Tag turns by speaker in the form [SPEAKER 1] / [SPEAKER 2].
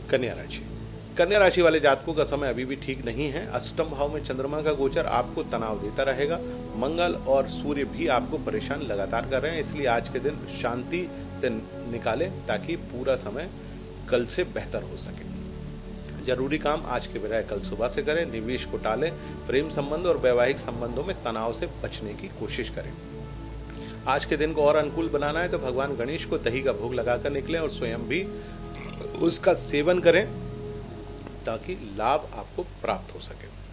[SPEAKER 1] कन्या राशि। कन्या राशि वाले जातकों का समय अभी भी ठीक नहीं है। अष्टम भाव में चंद्रमा का गोचर आपको तनाव देता रहेगा। मंगल और सूर्य भी आपको परेशान लगातार कर रहे हैं, इसलिए आज के दिन शांति से निकालें ताकि पूरा समय कल से बेहतर हो सके। जरूरी काम आज के बजाय कल सुबह से करें। निवेश को टालें। प्रेम संबंध और वैवाहिक संबंधों में तनाव से बचने की कोशिश करें। आज के दिन को और अनुकूल बनाना है तो भगवान गणेश को दही का भोग लगाकर निकलें और स्वयं भी उसका सेवन करें ताकि लाभ आपको प्राप्त हो सके।